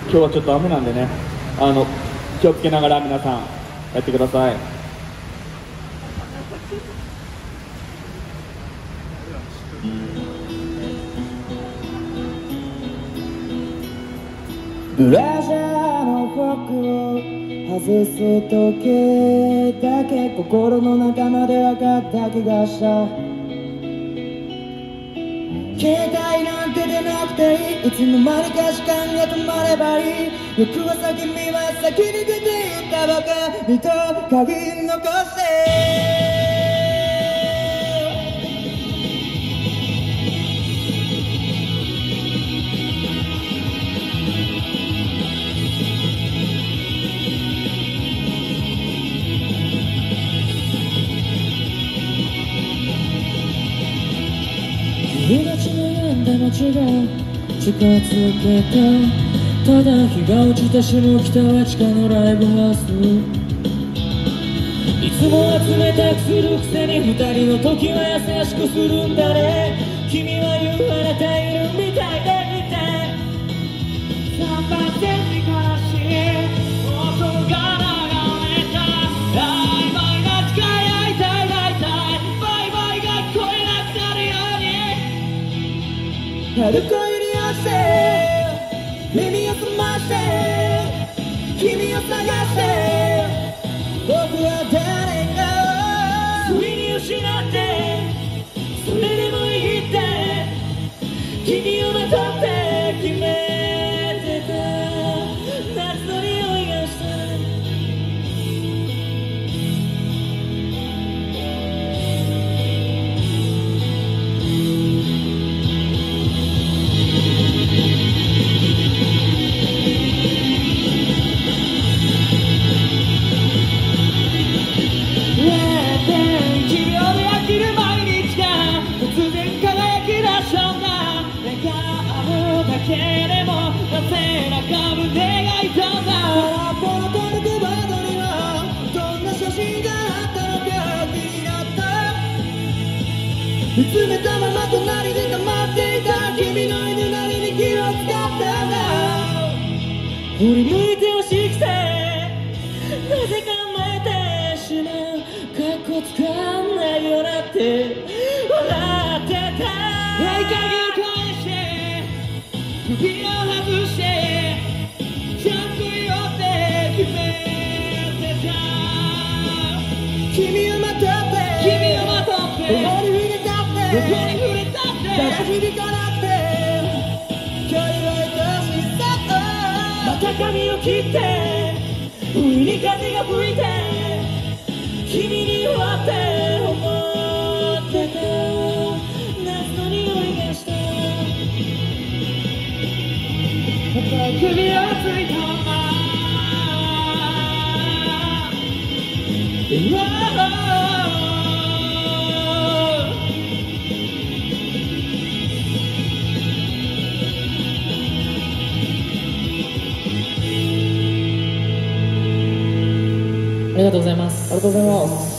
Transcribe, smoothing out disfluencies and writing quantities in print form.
今日はちょっと雨なんでね、気をつけながら皆さんやってください。 ブラジャーのフォークを外す時だけ心の中まで分かった気がした。携帯なんて出なくていい、いつの間にか時間が止まればいい。翌朝君は先に出て行ったばかりと鍵残して命の病んだ街が近づけた。ただ日が落ちた下北は地下のライブハウス。いつも集めたくするくせに二人の時は優しくするんだね。君は言うあなたいるみたいでいて3番線に悲しい音が流れた。曖昧な誓い会いたい会いたいバイバイが聞こえなくなるように春恋に落ちて耳を澄まして君を探して僕は誰かを不意に失ってそれでもいいって君をまとって決めてた。夏の匂いがしたけでも背中胸が痛んだ。空っぽのトルクバードにはどんな写真があったのか気になった。見つめたまま隣で黙っていた君の犬なりに気を使ったんだ。振り向いてほしくてなぜか甘えてしまう。かっこつかんないよなって笑ってた。合鍵を返して首を外してちゃんと言おうって決めてた。君をまとって君をまとってどこに触れたってどこに触れたってただ響かなくて距離は愛しさとまた髪を切って不意に風が吹いて君に終わって思ってた。夏の匂いがした首をついたままありがとうございます。 ありがとうございます。